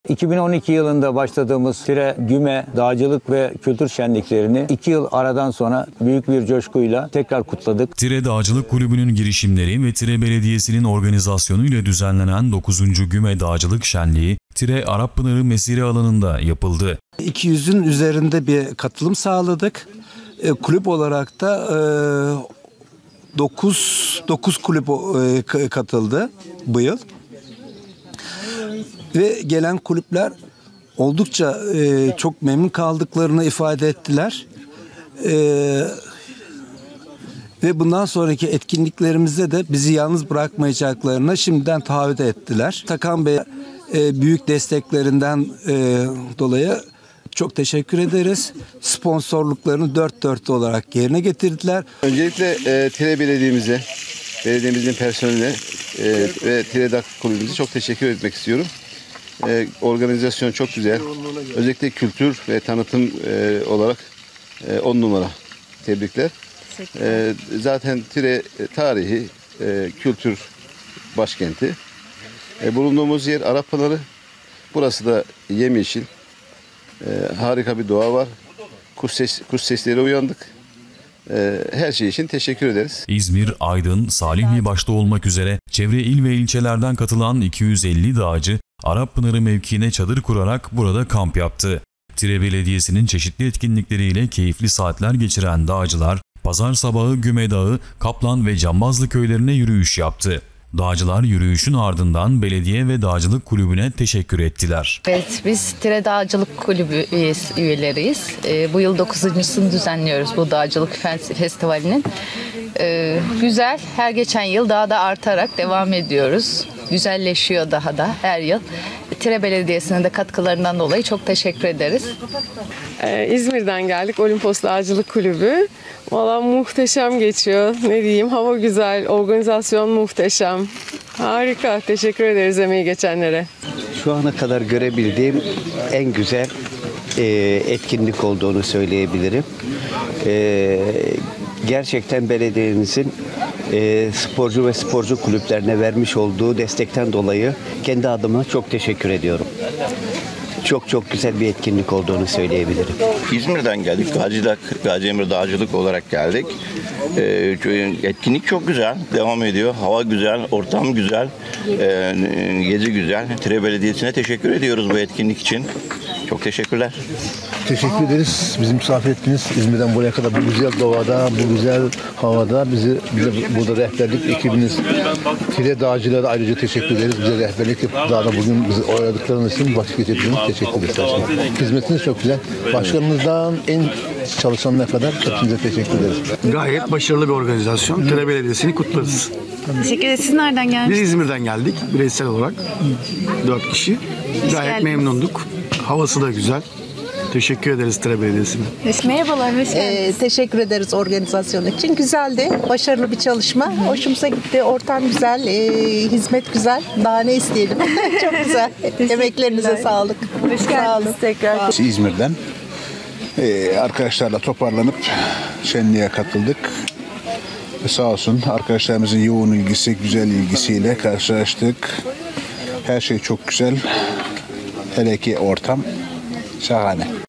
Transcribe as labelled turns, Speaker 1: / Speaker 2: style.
Speaker 1: 2012 yılında başladığımız Tire Güme Dağcılık ve Kültür Şenliklerini 2 yıl aradan sonra büyük bir coşkuyla tekrar kutladık.
Speaker 2: Tire Dağcılık Kulübü'nün girişimleri ve Tire Belediyesi'nin organizasyonuyla düzenlenen 9. Güme Dağcılık Şenliği, Tire Arapınarı Mesire alanında yapıldı.
Speaker 3: 200'ün üzerinde bir katılım sağladık. Kulüp olarak da 9 kulüp katıldı bu yıl. Ve gelen kulüpler oldukça çok memnun kaldıklarını ifade ettiler. Ve bundan sonraki etkinliklerimizde de bizi yalnız bırakmayacaklarına şimdiden taahhüt ettiler. Takan Bey büyük desteklerinden dolayı çok teşekkür ederiz. Sponsorluklarını dört dörtlü olarak yerine getirdiler.
Speaker 4: Öncelikle Tire Belediye'mize, belediyemizin personeline ve Tire Dağ Kulübümüze çok teşekkür etmek istiyorum. Organizasyon çok güzel. Özellikle kültür ve tanıtım olarak 10 numara. Tebrikler. Zaten Tire tarihi, kültür başkenti. Bulunduğumuz yer Arapınarı. Burası da yemyeşil. Harika bir doğa var. Kuş sesleri uyandık. Her şey için teşekkür ederiz.
Speaker 2: İzmir, Aydın, Salihli başta olmak üzere çevre il ve ilçelerden katılan 250 dağcı Arapınarı mevkiine çadır kurarak burada kamp yaptı. Tire Belediyesi'nin çeşitli etkinlikleriyle keyifli saatler geçiren dağcılar, pazar sabahı Güme Dağı, Kaplan ve Cambazlı köylerine yürüyüş yaptı. Dağcılar yürüyüşün ardından belediye ve dağcılık kulübüne teşekkür ettiler.
Speaker 5: Evet, biz Tire Dağcılık Kulübü üyeleriyiz. Bu yıl 9.sını düzenliyoruz bu dağcılık festivalinin. Güzel, her geçen yıl daha da artarak devam ediyoruz. Güzelleşiyor daha da her yıl. Tire Belediyesi'nin de katkılarından dolayı çok teşekkür ederiz.
Speaker 6: İzmir'den geldik, Olimpos Dağcılık Kulübü. Valla muhteşem geçiyor. Ne diyeyim, hava güzel, organizasyon muhteşem. Harika, teşekkür ederiz emeği geçenlere.
Speaker 7: Şu ana kadar görebildiğim en güzel etkinlik olduğunu söyleyebilirim. Gerçekten belediyemizin sporcu ve sporcu kulüplerine vermiş olduğu destekten dolayı kendi adıma çok teşekkür ediyorum. Çok güzel bir etkinlik olduğunu söyleyebilirim.
Speaker 8: İzmir'den geldik. Gaziemir Dağcılık olarak geldik. Etkinlik çok güzel. Devam ediyor. Hava güzel, ortam güzel, gezi güzel. Tire Belediyesi'ne teşekkür ediyoruz bu etkinlik için. Çok teşekkürler.
Speaker 9: Teşekkür ederiz. Bizi misafir ettiniz. İzmir'den buraya kadar bu güzel doğada, bu güzel havada bize burada rehberlik ekibiniz Tire Dağcılara ayrıca teşekkür ederiz. Bize rehberlik yapıp dağda bugün bizi oyaladıklarınız için başka teşekkür ederiz. Hizmetiniz çok güzel. Başkanımızdan en çalışanına kadar hepinize teşekkür ederiz.
Speaker 10: Gayet başarılı bir organizasyon. Tire Belediyesi'ni kutlarız.
Speaker 11: Teşekkür ederiz. Siz nereden geldiniz?
Speaker 10: Biz İzmir'den geldik bireysel olarak. 4 kişi. Gayet memnunduk. Havası da güzel. Teşekkür ederiz Tire Belediyesi'ne.
Speaker 11: Merhabalar, hoş geldiniz.
Speaker 12: Teşekkür ederiz organizasyon için. Güzeldi, başarılı bir çalışma. Hoşumuza gitti, ortam güzel, hizmet güzel. Daha ne isteyelim? Çok güzel. Emeklerinize sağlık.
Speaker 11: Hoş geldiniz tekrar.
Speaker 9: İzmir'den arkadaşlarla toparlanıp şenliğe katıldık. Sağ olsun arkadaşlarımızın yoğun ilgisi, güzel ilgisiyle karşılaştık. Her şey çok güzel. Hele ki ortam şahane.